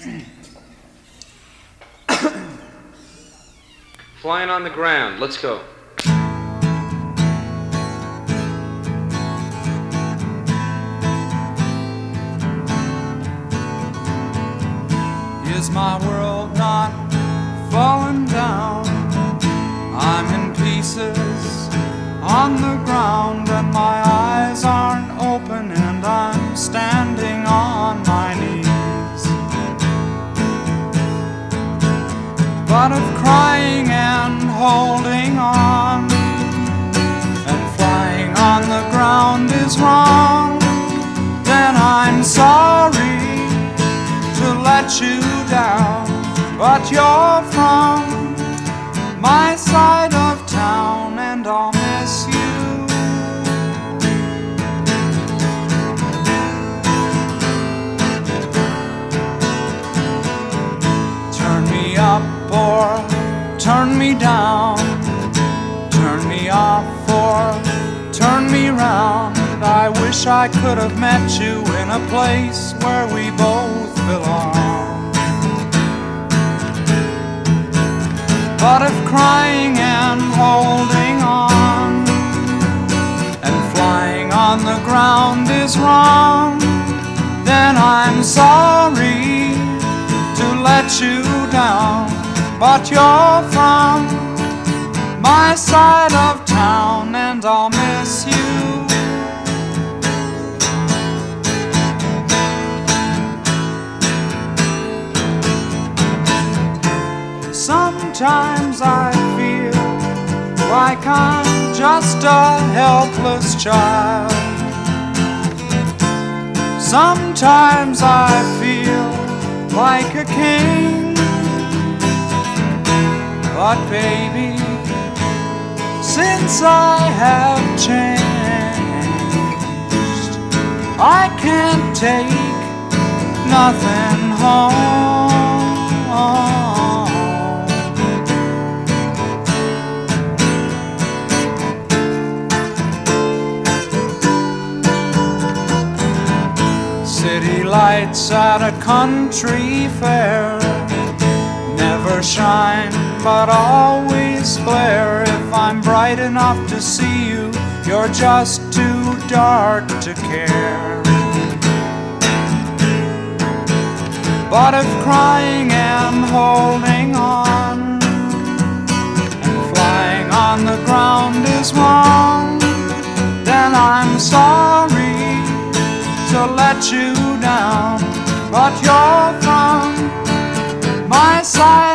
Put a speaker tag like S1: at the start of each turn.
S1: Flying on the Ground. Let's go.
S2: Is my world not falling down? I'm in pieces on the ground, and my eyes aren't open, and I'm standing on my knees. But if crying and holding on and flying on the ground is wrong, then I'm sorry to let you down, but you're from my side of town, and I'll miss you. Turn me up or turn me down, turn me off or turn me round. I wish I could have met you in a place where we both belong. But if crying and holding on and flying on the ground is wrong, then I'm sorry to let you down, but you're from my side of town, and I'll miss you. Sometimes I feel like I'm just a helpless child. Sometimes I feel like a king. But baby, since I have changed, I can't take nothing home. City lights at a country fair never shine, but always glare. If I'm bright enough to see you, you're just too dark to care. But if crying and holding on and flying on the ground is wrong, then I'm sorry to let you down, but you're from my side